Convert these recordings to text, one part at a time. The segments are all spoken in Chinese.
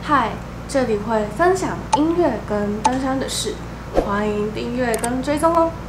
嗨，这里会分享音乐跟登山的事，欢迎订阅跟追踪哦。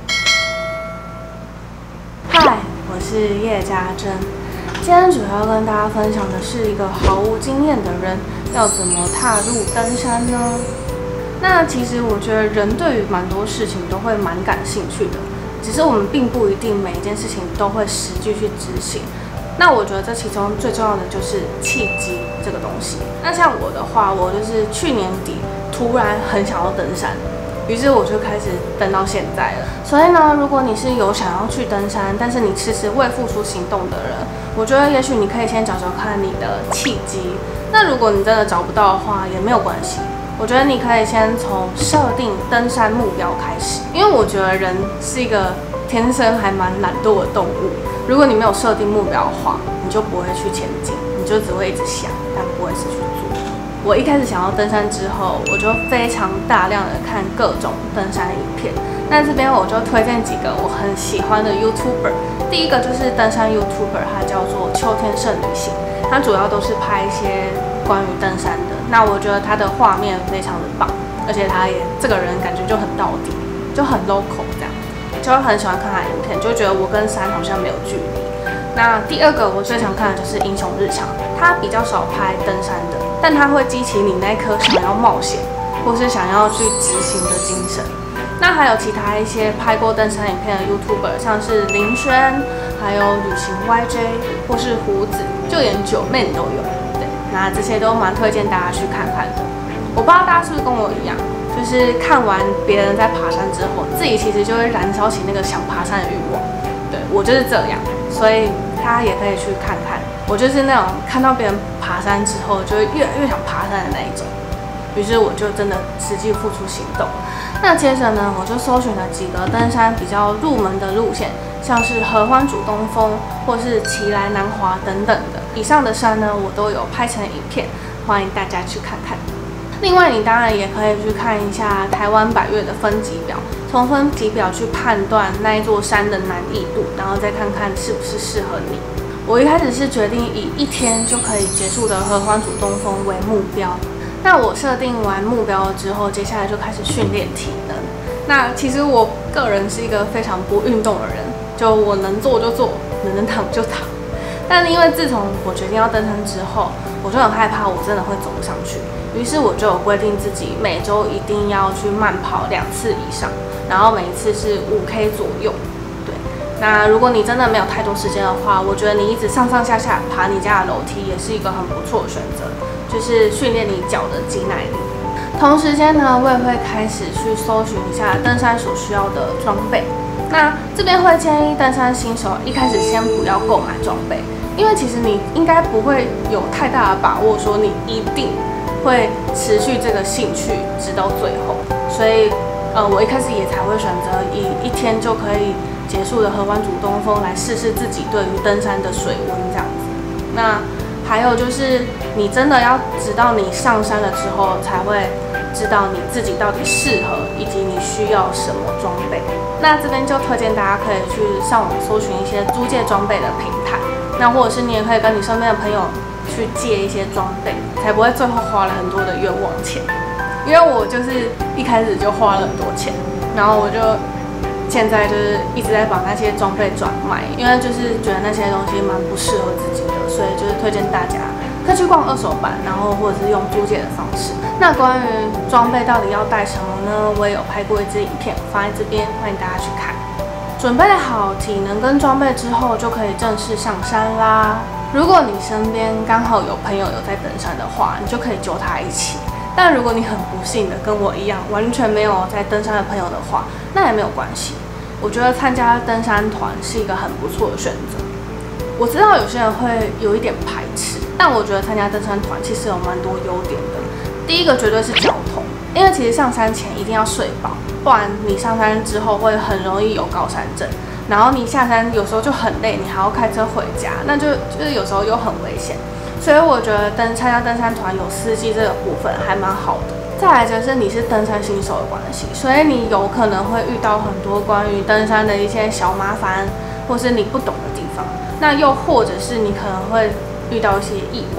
嗨，我是叶家珍，今天主要跟大家分享的是一个毫无经验的人要怎么踏入登山呢？那其实我觉得人对于蛮多事情都会蛮感兴趣的，只是我们并不一定每一件事情都会实际去执行。那我觉得这其中最重要的就是契机这个东西。那像我的话，我就是去年底突然很想要登山，于是我就开始登到现在了。所以呢，如果你是有想要去登山，但是你迟迟未付出行动的人，我觉得也许你可以先找找看你的契机。那如果你真的找不到的话，也没有关系。我觉得你可以先从设定登山目标开始，因为我觉得人是一个天生还蛮懒惰的动物。如果你没有设定目标的话，你就不会去前进，你就只会一直想，但不会是去做。我一开始想要登山之后，我就非常大量的看各种登山影片。那这边我就推荐几个我很喜欢的 YouTuber。第一个就是登山 YouTuber， 他叫做秋天胜旅行，他主要都是拍一些关于登山的。那我觉得他的画面非常的棒，而且他也这个人感觉就很到底，就很 local 这样。就会很喜欢看他的影片，就觉得我跟山好像没有距离。那第二个我最常看的就是英雄日常，他比较少拍登山的，但他会激起你那颗想要冒险或是想要去执行的精神。那还有其他一些拍过登山影片的 YouTuber， 像是林轩，还有旅行 YJ 或是胡子，就连九妹都有。对，那这些都蛮推荐大家去看看的。我不知道大家是不是跟我一样，就是看完别人在爬山之后，自己其实就会燃烧起那个想爬山的欲望。对，我就是这样，所以大家也可以去看看。我就是那种看到别人爬山之后，就会越来越想爬山的那一种。于是我就真的实际付出行动。那接着呢，我就搜寻了几个登山比较入门的路线，像是合欢主东峰或是奇来南华等等的。以上的山呢，我都有拍成影片，欢迎大家去看看。另外，你当然也可以去看一下台湾百岳的分级表，从分级表去判断那一座山的难易度，然后再看看是不是适合你。我一开始是决定以1天就可以结束的合欢主东峰为目标。那我设定完目标之后，接下来就开始训练体能。那其实我个人是一个非常不运动的人，就我能做就做，能躺就躺。但因为自从我决定要登山之后，我就很害怕我真的会走不上去。于是我就有规定自己每周一定要去慢跑2次以上，然后每一次是5K 左右。对，那如果你真的没有太多时间的话，我觉得你一直上上下下爬你家的楼梯也是一个很不错的选择，就是训练你脚的肌耐力。同时间呢，我也会开始去搜寻一下登山所需要的装备。那这边会建议登山新手一开始先不要购买装备，因为其实你应该不会有太大的把握说你一定会持续这个兴趣直到最后，所以我一开始也才会选择以1天就可以结束的合欢主东峰来试试自己对于登山的水温这样子。那还有就是你真的要直到你上山了之后，才会知道你自己到底适合以及你需要什么装备。那这边就推荐大家可以去上网搜寻一些租借装备的平台，那或者是你也可以跟你身边的朋友去借一些装备，才不会最后花了很多的冤枉钱。因为我就是一开始就花了很多钱，然后我就现在就是一直在把那些装备转卖，因为就是觉得那些东西蛮不适合自己的，所以就是推荐大家可以去逛二手版，然后或者是用租借的方式。那关于装备到底要带什么呢？我也有拍过一支影片放在这边，欢迎大家去看。准备好体能跟装备之后，就可以正式上山啦。如果你身边刚好有朋友有在登山的话，你就可以揪他一起。但如果你很不幸的跟我一样，完全没有在登山的朋友的话，那也没有关系。我觉得参加登山团是一个很不错的选择。我知道有些人会有一点排斥，但我觉得参加登山团其实有蛮多优点的。第一个绝对是交通，因为其实上山前一定要睡饱，不然你上山之后会很容易有高山症。然后你下山有时候就很累，你还要开车回家，那就是有时候又很危险。所以我觉得参加登山团有司机这个部分还蛮好的。再来就是你是登山新手的关系，所以你有可能会遇到很多关于登山的一些小麻烦，或是你不懂的地方。那又或者是你可能会遇到一些意外，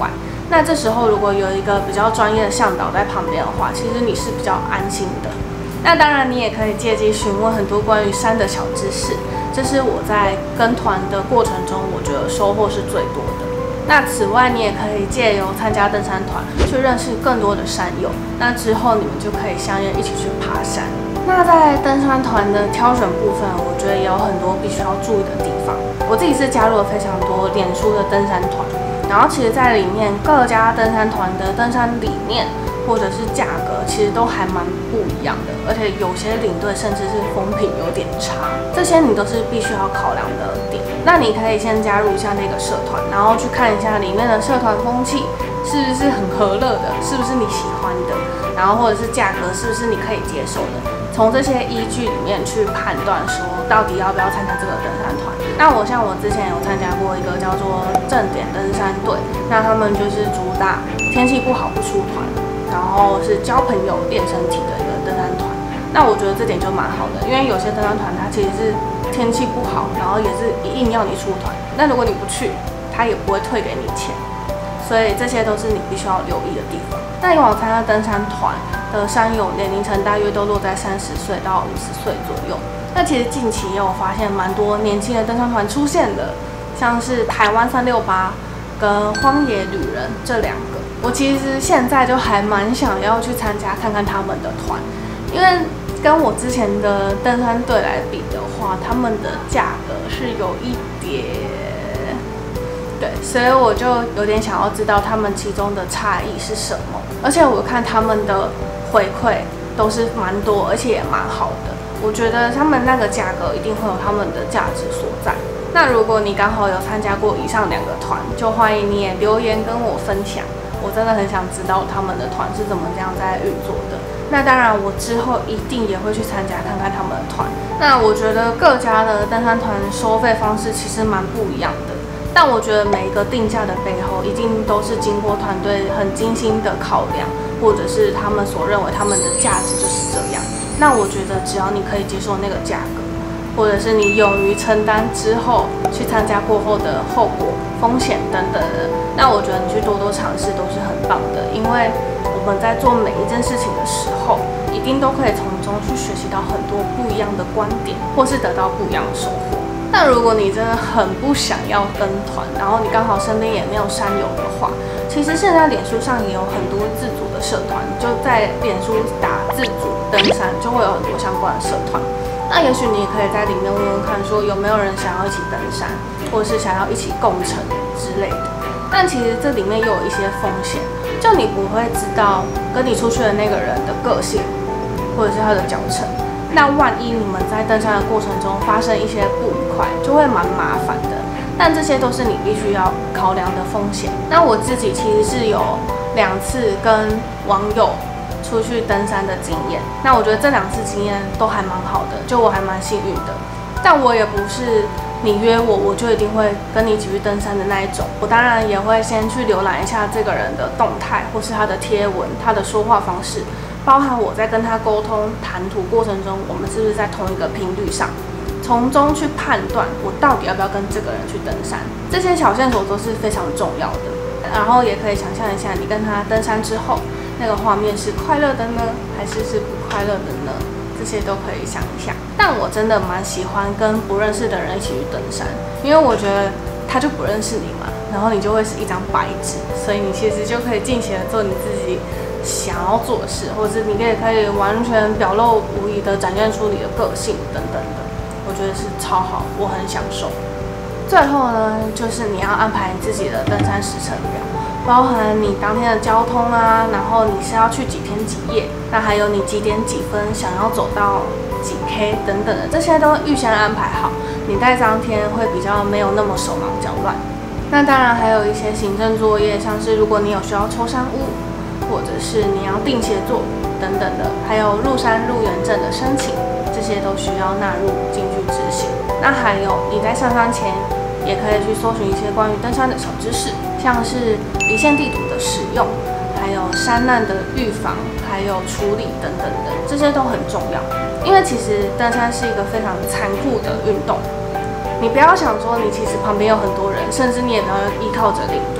那这时候如果有一个比较专业的向导在旁边的话，其实你是比较安心的。那当然，你也可以借机询问很多关于山的小知识，这是我在跟团的过程中，我觉得收获是最多的。那此外，你也可以借由参加登山团去认识更多的山友，那之后你们就可以相约一起去爬山。那在登山团的挑选部分，我觉得也有很多必须要注意的地方。我自己是加入了非常多脸书的登山团，然后其实在里面各家登山团的登山理念或者是价格，其实都还蛮不一样的，而且有些领队甚至是风评有点差，这些你都是必须要考量的点。那你可以先加入一下那个社团，然后去看一下里面的社团风气是不是很和乐的，是不是你喜欢的，然后或者是价格是不是你可以接受的。从这些依据里面去判断说到底要不要参加这个登山团。那我之前有参加过一个叫做正点登山队，那他们就是主打天气不好不出团，然后是交朋友练身体的一个登山团。那我觉得这点就蛮好的，因为有些登山团它其实是天气不好，然后也是硬要你出团，那如果你不去，他也不会退给你钱，所以这些都是你必须要留意的地方。那以往参加登山团的山友年龄层大约都落在30岁到50岁左右。那其实近期也有发现蛮多年轻的登山团出现的，像是台湾368跟荒野旅人这两个，我其实现在就还蛮想要去参加看看他们的团，因为跟我之前的登山队来比的话，他们的价格是有一点，对，所以我就有点想要知道他们其中的差异是什么。而且我看他们的回馈都是蛮多，而且也蛮好的。我觉得他们那个价格一定会有他们的价值所在。那如果你刚好有参加过以上2个团，就欢迎你也留言跟我分享。我真的很想知道他们的团是怎么这样在运作的。那当然，我之后一定也会去参加看看他们的团。那我觉得各家的登山团收费方式其实蛮不一样的，但我觉得每一个定价的背后，一定都是经过团队很精心的考量，或者是他们所认为他们的价值就是这样。那我觉得只要你可以接受那个价格，或者是你勇于承担之后去参加过后的后果、风险等等的，那我觉得你去多多尝试都是很棒的。因为我们在做每一件事情的时候，一定都可以从中去学习到很多不一样的观点，或是得到不一样的收获。但如果你真的很不想要跟团，然后你刚好身边也没有山友的话，其实现在脸书上也有很多自主的社团，就在脸书打自主登山，就会有很多相关的社团。那也许你也可以在里面问问看，说有没有人想要一起登山，或者是想要一起共乘之类的。但其实这里面又有一些风险，就你不会知道跟你出去的那个人的个性，或者是他的脚程。那万一你们在登山的过程中发生一些不愉快，就会蛮麻烦的。但这些都是你必须要考量的风险。那我自己其实是有2次跟网友出去登山的经验，那我觉得这2次经验都还蛮好的，就我还蛮幸运的。但我也不是你约我，我就一定会跟你一起去登山的那一种。我当然也会先去浏览一下这个人的动态，或是他的贴文、他的说话方式，包含我在跟他沟通谈吐过程中，我们是不是在同一个频率上，从中去判断我到底要不要跟这个人去登山。这些小线索都是非常重要的。然后也可以想象一下，你跟他登山之后，那个画面是快乐的呢，还是不快乐的呢？这些都可以想一下。但我真的蛮喜欢跟不认识的人一起去登山，因为我觉得他就不认识你嘛，然后你就会是一张白纸，所以你其实就可以尽情的做你自己想要做的事，或者是你也可以完全表露无遗的展现出你的个性等等的。我觉得是超好，我很享受。最后呢，就是你要安排自己的登山时程表，包含你当天的交通啊，然后你是要去几天几夜，那还有你几点几分想要走到几 K 等等的，这些都预先安排好，你在当天会比较没有那么手忙脚乱。那当然还有一些行政作业，像是如果你有需要抽山屋，或者是你要订协作等等的，还有入山入园证的申请，这些都需要纳入进去执行。那还有你在上山前也可以去搜寻一些关于登山的小知识，像是离线地图的使用，还有山难的预防，还有处理等等的，这些都很重要。因为其实登山是一个非常残酷的运动，你不要想说你其实旁边有很多人，甚至你也不要依靠着领队，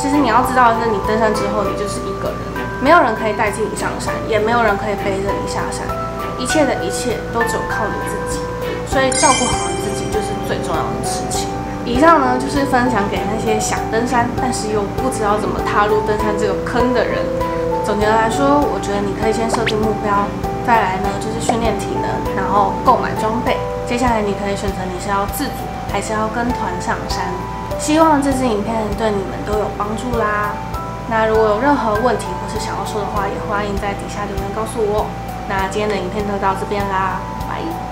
其实你要知道的是，你登山之后，你就是一个人，没有人可以代替你上山，也没有人可以背着你下山，一切的一切都只有靠你自己。所以照顾好你自己就是最重要的事情。以上呢就是分享给那些想登山，但是又不知道怎么踏入登山这个坑的人。总结来说，我觉得你可以先设定目标，再来呢就是训练体能，然后购买装备。接下来你可以选择你是要自主还是要跟团上山。希望这支影片对你们都有帮助啦。那如果有任何问题或是想要说的话，也欢迎在底下留言告诉我。那今天的影片就到这边啦，拜。